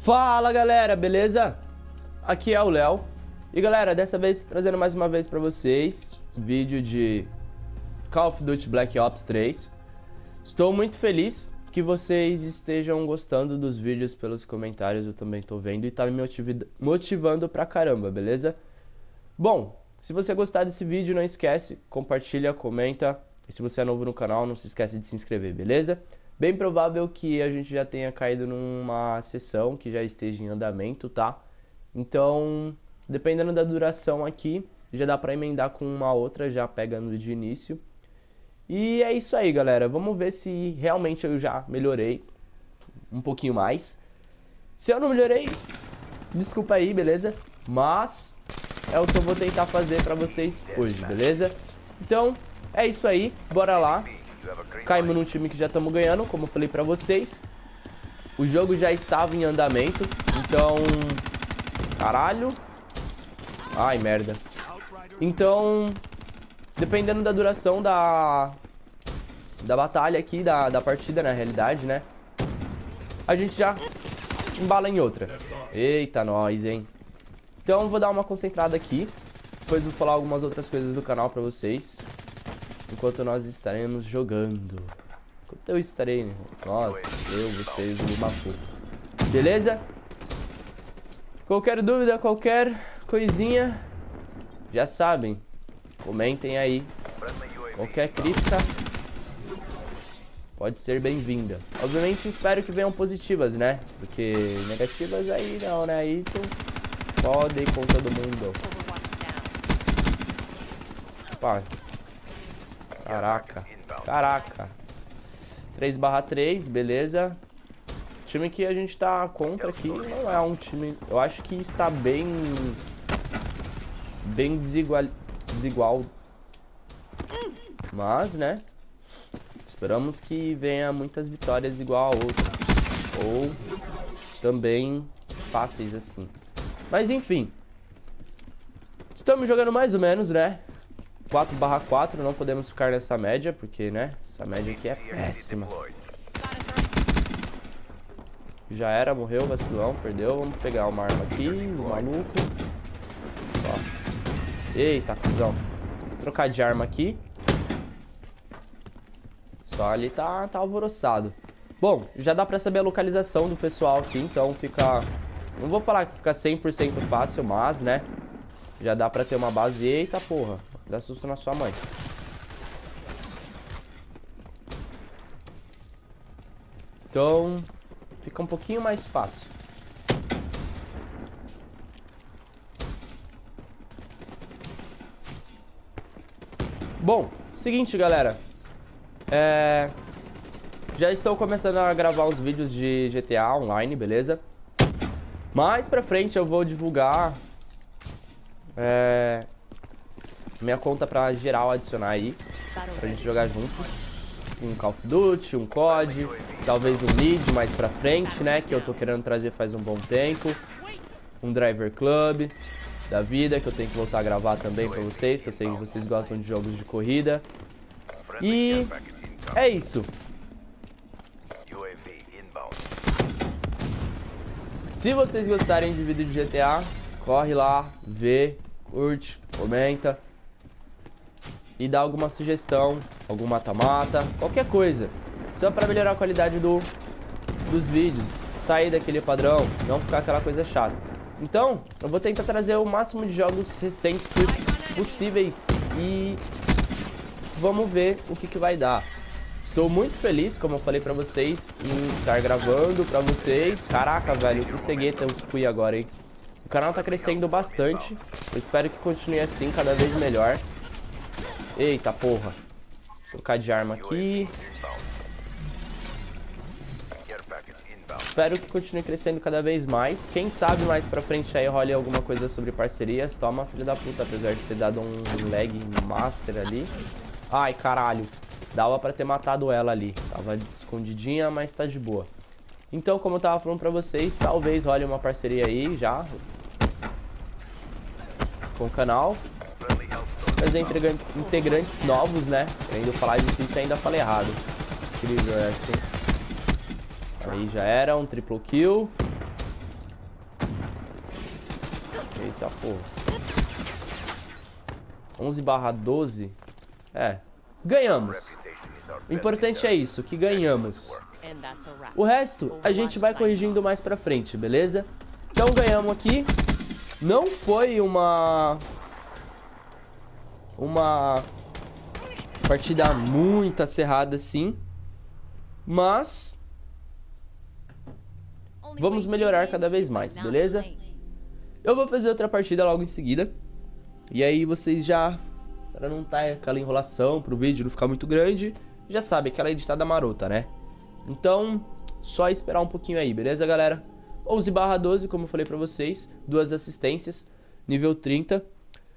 Fala galera, beleza? Aqui é o Léo. E galera, dessa vez trazendo mais uma vez pra vocês vídeo de Call of Duty Black Ops 3. Estou muito feliz que vocês estejam gostando dos vídeos pelos comentários, eu também tô vendo e tá me motivando pra caramba, beleza? Bom, se você gostar desse vídeo, não esquece, compartilha, comenta. E se você é novo no canal, não se esquece de se inscrever, beleza? Bem provável que a gente já tenha caído numa sessão que já esteja em andamento, tá? Então, dependendo da duração aqui, já dá pra emendar com uma outra, já pegando de início. E é isso aí, galera. Vamos ver se realmente eu já melhorei um pouquinho mais. Se eu não melhorei, desculpa aí, beleza? Mas é o que eu vou tentar fazer pra vocês hoje, beleza? Então, é isso aí. Bora lá. Caímos num time que já estamos ganhando, como eu falei pra vocês. O jogo já estava em andamento, então... Caralho. Ai, merda. Então, dependendo da duração da batalha aqui, da partida, na realidade, né? A gente já embala em outra. Eita, nós, hein? Então, vou dar uma concentrada aqui. Depois vou falar algumas outras coisas do canal pra vocês. Enquanto nós estaremos jogando. Enquanto eu estarei, nós, eu, vocês, o Lumafu. Beleza? Qualquer dúvida, qualquer coisinha, já sabem. Comentem aí. Qualquer crítica pode ser bem-vinda. Obviamente espero que venham positivas, né? Porque negativas aí não, né? Aí tu pode com todo mundo. Pá. Caraca, caraca. 3/3, beleza. O time que a gente tá contra aqui não é um time... Eu acho que está bem desigual. Mas, né? Esperamos que venha muitas vitórias igual a outras. Ou também fáceis assim. Mas enfim. Estamos jogando mais ou menos, né? 4/4, não podemos ficar nessa média, porque, né, essa média aqui é péssima. Já era, morreu, vacilão, perdeu. Vamos pegar uma arma aqui, o maluco. Ó. Eita, cuzão. Vou trocar de arma aqui. Só ali tá alvoroçado. Bom, já dá pra saber a localização do pessoal aqui, então fica... Não vou falar que fica 100% fácil, mas, né, já dá pra ter uma base. Eita, porra. Dá susto na sua mãe. Então, fica um pouquinho mais fácil. Bom, seguinte, galera. Já estou começando a gravar os vídeos de GTA Online, beleza? Mais pra frente eu vou divulgar... minha conta pra geral adicionar aí, pra gente jogar junto. Um Call of Duty, um COD, talvez um League mais pra frente, né, que eu tô querendo trazer faz um bom tempo. Um Driver Club da vida, que eu tenho que voltar a gravar também pra vocês, que eu sei que vocês gostam de jogos de corrida. E é isso. Se vocês gostarem de vídeo de GTA, corre lá, vê, curte, comenta. E dá alguma sugestão, algum mata-mata, qualquer coisa. Só pra melhorar a qualidade dos vídeos. Sair daquele padrão, não ficar aquela coisa chata. Então, eu vou tentar trazer o máximo de jogos recentes possíveis. E vamos ver o que vai dar. Estou muito feliz, como eu falei pra vocês, em estar gravando pra vocês. Caraca, velho, que cegueta eu fui agora, hein? O canal tá crescendo bastante. Eu espero que continue assim, cada vez melhor. Eita, porra. Vou trocar de arma aqui. Espero que continue crescendo cada vez mais. Quem sabe mais pra frente aí role alguma coisa sobre parcerias. Toma, filho da puta, apesar de ter dado um lag master ali. Ai, caralho. Dava pra ter matado ela ali. Tava escondidinha, mas tá de boa. Então, como eu tava falando pra vocês, talvez role uma parceria aí já com o canal. Trazer integrantes novos, né? Querendo falar difícil, ainda falei errado. Incrível essa, hein? Aí já era, um triplo kill. Eita, porra. 11/12. É. Ganhamos. O importante é isso, que ganhamos. O resto, a gente vai corrigindo mais pra frente, beleza? Então ganhamos aqui. Não foi uma partida muito acirrada assim. Mas vamos melhorar cada vez mais, beleza? Eu vou fazer outra partida logo em seguida. E aí vocês já, para não estar aquela enrolação, pro vídeo não ficar muito grande, já sabe, aquela editada marota, né? Então, só esperar um pouquinho aí, beleza, galera? 11/12, como eu falei pra vocês, 2 assistências, nível 30.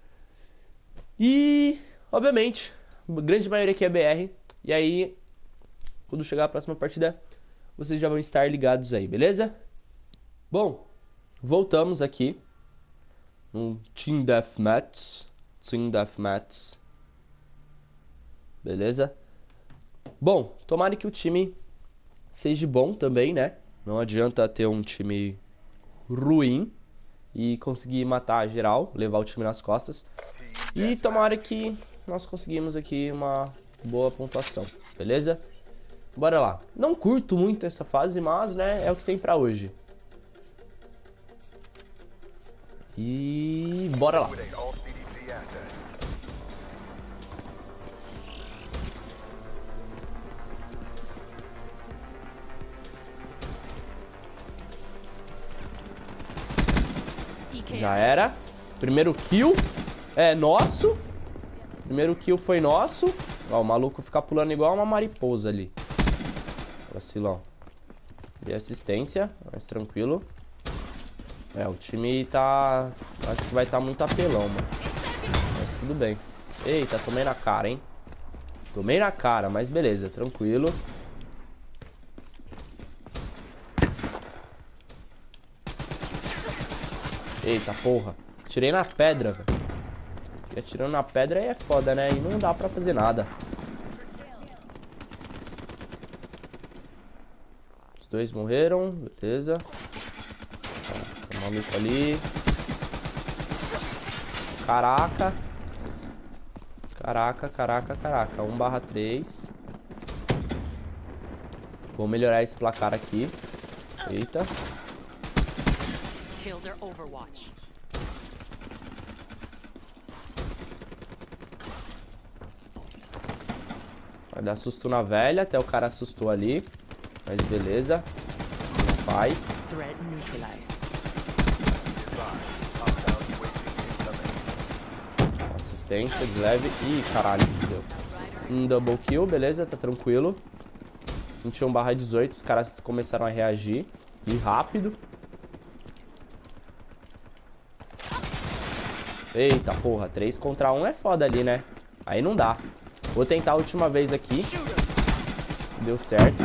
E, obviamente, a grande maioria aqui é BR. E aí, quando chegar a próxima partida, vocês já vão estar ligados aí, beleza? Bom, voltamos aqui no Team Deathmatch. Beleza? Bom, tomara que o time seja bom também, né? Não adianta ter um time ruim e conseguir matar geral, levar o time nas costas. E tomara que nós conseguimos aqui uma boa pontuação, beleza? Bora lá. Não curto muito essa fase, mas, né, é o que tem pra hoje. E bora lá. Já era. Primeiro kill é nosso. Primeiro kill foi nosso. Ó, o maluco fica pulando igual uma mariposa ali. Vacilão. Dei assistência, mais tranquilo. É, o time tá... acho que vai estar muito apelão, mano. Mas tudo bem. Eita, tomei na cara, hein. Tomei na cara, mas beleza, tranquilo. Eita, porra. Tirei na pedra, velho. E atirando na pedra aí é foda, né? E não dá pra fazer nada. Os dois morreram, beleza. Tem um maluco ali. Caraca. Caraca. 1/3. Vou melhorar esse placar aqui. Eita. Vai dar susto na velha, até o cara assustou ali. Mas beleza. Não faz. Assistência de leve. Ih, caralho, deu. Um double kill, beleza, tá tranquilo. 21/18, os caras começaram a reagir. E rápido. Eita, porra, 3 contra 1 é foda ali, né? Aí não dá. Vou tentar a última vez aqui. Deu certo.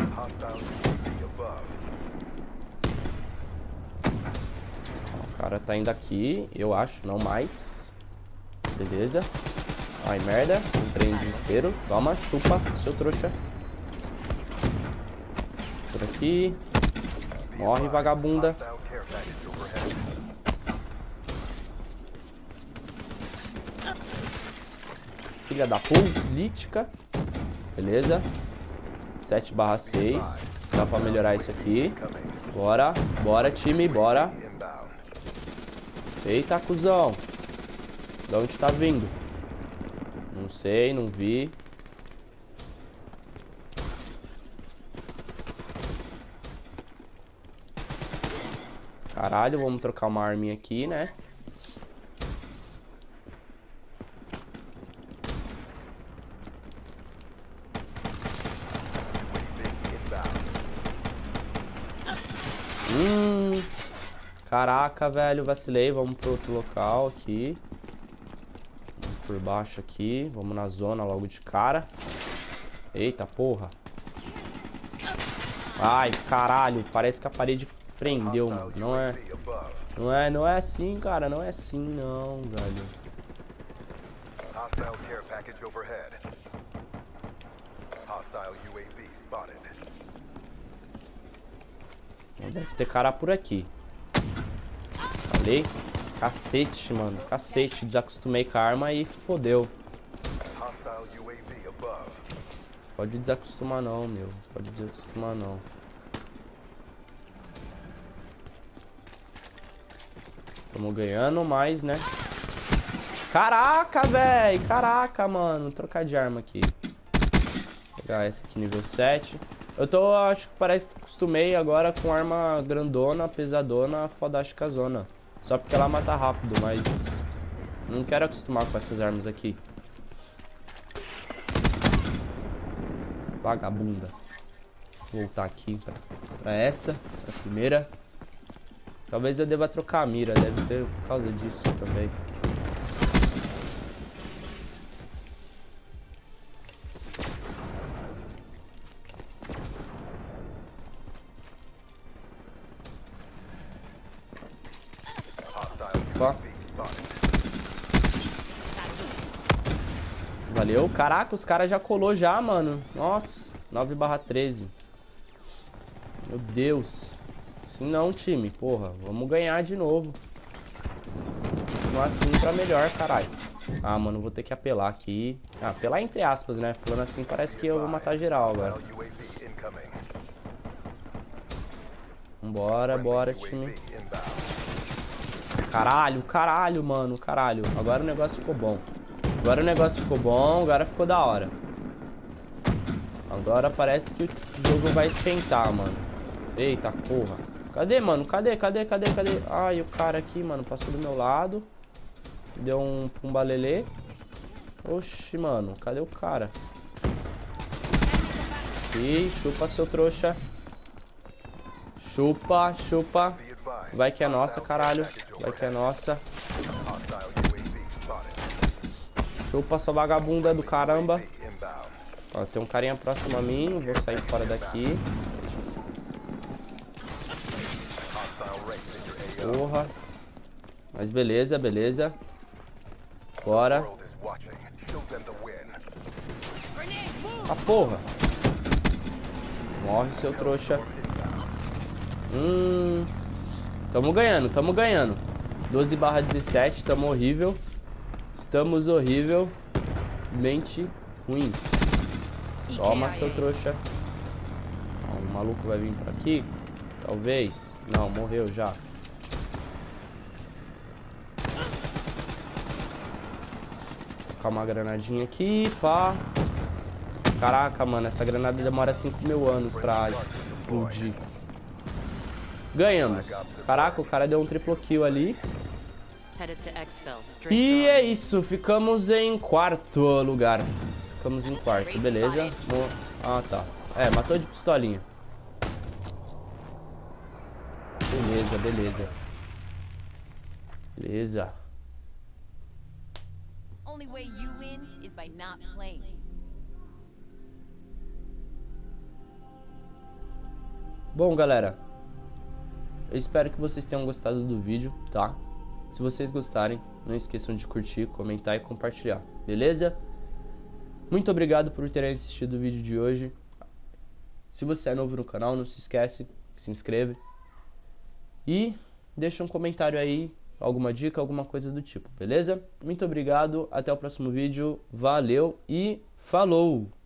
O cara tá indo aqui, eu acho, não mais. Beleza. Ai, merda. Entrei em desespero. Toma, chupa, seu trouxa. Por aqui. Morre, vagabunda. Filha da política. Beleza. 7/6. Dá pra melhorar isso aqui. Bora. Bora, time. Bora. Eita, cuzão. De onde tá vindo? Não sei, não vi. Caralho, vamos trocar uma arminha aqui, né? Caraca, velho, vacilei. Vamos pro outro local aqui. Vamos por baixo aqui. Vamos na zona logo de cara. Eita, porra. Ai, caralho. Parece que a parede prendeu, mano. Não é assim, cara. Não é assim, não, velho. Hostile care package overhead. Hostile UAV spotted. Deve ter cara por aqui. Falei. Cacete, mano. Cacete. Desacostumei com a arma e fodeu. Hostile UAV above. Pode desacostumar não, meu. Pode desacostumar não. Tamo ganhando mais, né? Caraca, velho. Caraca, mano. Vou trocar de arma aqui. Vou pegar essa aqui nível 7. Eu tô, acho que parece que acostumei agora com arma grandona, pesadona, fodástica zona. Só porque ela mata rápido, mas não quero acostumar com essas armas aqui. Vagabunda. Vou voltar aqui pra essa, pra primeira. Talvez eu deva trocar a mira, deve ser por causa disso também. Opa. Valeu. Caraca, os caras já colou já, mano. Nossa, 9/13. Meu Deus. Assim não, time. Porra, vamos ganhar de novo. Continuar assim pra melhor, caralho. Ah, mano, vou ter que apelar aqui. Ah, apelar entre aspas, né? Falando assim, parece que eu vou matar geral agora. Vambora, bora, time. Caralho, caralho, mano, caralho. Agora o negócio ficou bom. Agora o negócio ficou bom, agora ficou da hora. Agora parece que o jogo vai esquentar, mano. Eita, porra. Cadê, mano? Cadê? Ai, o cara aqui, mano, passou do meu lado. Deu um pumbalelê. Oxi, mano, cadê o cara? Ih, chupa, seu trouxa. Chupa, chupa. Vai que é nossa, caralho. Vai que é nossa. Chupa, sua vagabunda do caramba. Ó, tem um carinha próximo a mim. Vou sair fora daqui. Porra. Mas beleza, beleza. Bora. Ah, porra. Morre, seu trouxa. Tamo ganhando, tamo ganhando. 12/17, tamo horrível. Estamos horrível. Mente ruim. Toma, seu trouxa. Ó, o maluco vai vir por aqui? Talvez. Não, morreu já. Vou colocar uma granadinha aqui, pá. Caraca, mano, essa granada demora 5.000 anos pra explodir. Ganhamos. Caraca, o cara deu um triplo kill ali. E é isso, ficamos em quarto lugar. Ficamos em quarto, beleza. Ah, tá. É, matou de pistolinha. Beleza, beleza. Beleza. Bom, galera, eu espero que vocês tenham gostado do vídeo, tá? Se vocês gostarem, não esqueçam de curtir, comentar e compartilhar, beleza? Muito obrigado por terem assistido o vídeo de hoje. Se você é novo no canal, não se esquece, se inscreve. E deixa um comentário aí, alguma dica, alguma coisa do tipo, beleza? Muito obrigado, até o próximo vídeo, valeu e falou!